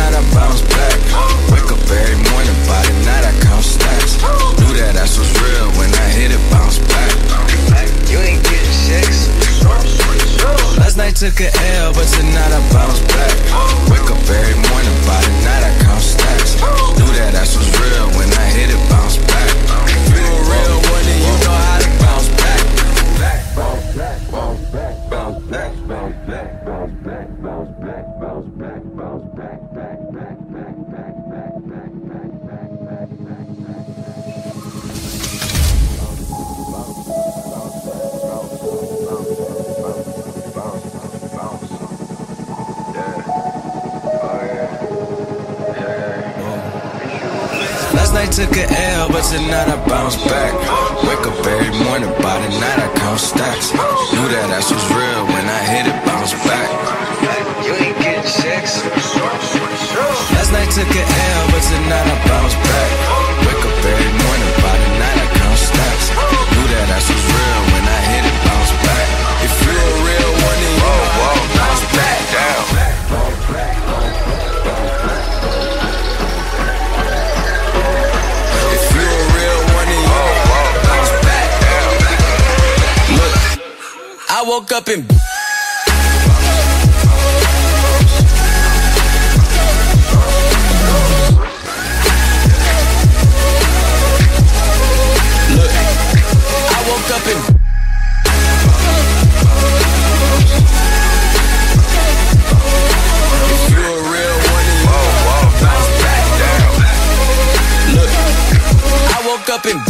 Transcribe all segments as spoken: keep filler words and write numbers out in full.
tonight I bounce back. Wake up every morning, by the night I count stacks. Knew that ass was real when I hit it, bounce back. You ain't getting sex. Last night took a L, but tonight I bounce back. Wake up every morning, by the night I count stacks. Knew that ass was real when I hit it, bounce back. You a real one and you know how to bounce back. Bounce back, bounce back, bounce back, bounce back, bounce back, bounce back, bounce back, bounce back, back, back, back, back, back, back, back, back, back, back, back. Last night took a L, but tonight I bounce back. Wake up every morning, by the night I count stacks. Knew that ass was real when I hit it, bounce back. You ain't getting sex. Last night took a L, but tonight I bounce back. Wake up every morning, by the night I count stacks. Knew that ass was real when I hit it, bounce back. If you a real one, then you know how to bounce back. Down. Bounce back, bounce back, bounce back. If you a real one, then you know how to bounce back. Look, I woke up in. Up in if you a real one and you bounce back down. Look, I woke up in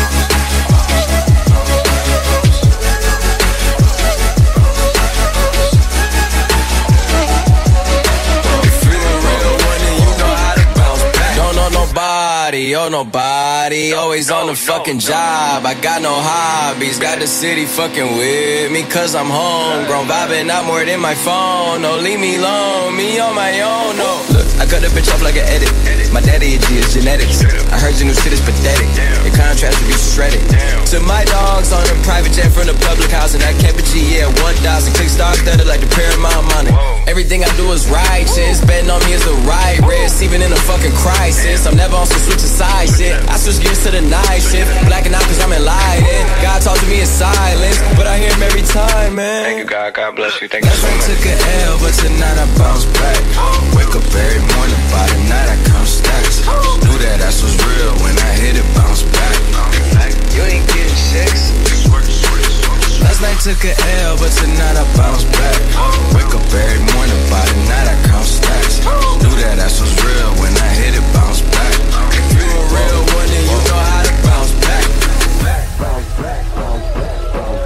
if you a real one and you know how to bounce back. Don't know nobody, oh nobody, always on the fucking job. I got no hobbies, got the city fucking with me, cause I'm homegrown, vibing out more than my phone. No, leave me alone, me on my own, no. Look, I cut a bitch off like an edit. My daddy a G is genetics. I heard your new shit is pathetic. Your contrast will be shredded. To my dogs on a private jet from the public house, and I kept a G, yeah, one thousand. Click star studded like the Paramount money. Everything I do is righteous, betting on me is the right risk, even in a fucking crisis. I'm never on some switch of side shit. I switch gears to the night shift, blacking out cause I'm enlightened. God talk to me in silence, but I hear him every time, man. Thank you, God. God bless you. Thank you Last so night much. took a L, but tonight I bounce back. Wake up every morning, by the night I count stacks. Knew that ass was real when I hit it, bounce back. You ain't getting sex. Last night took a L, but tonight I bounce back. Wake up every morning, by the night I count stacks. Knew that ass was real when I hit it, bounce back. If you a real one, then you know how to bounce back. Bounce back, bounce back, bounce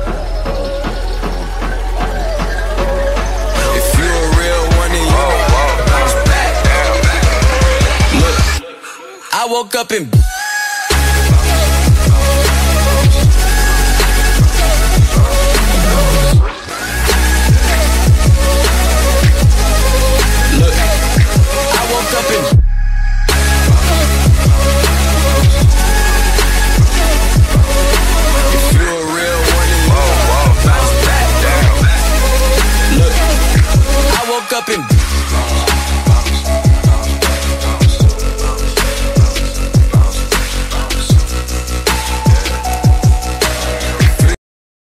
back. If you a real one, then you know how to bounce back. Look, I woke up in. Up in if you a real one, then you bounce back down. Look, I woke up in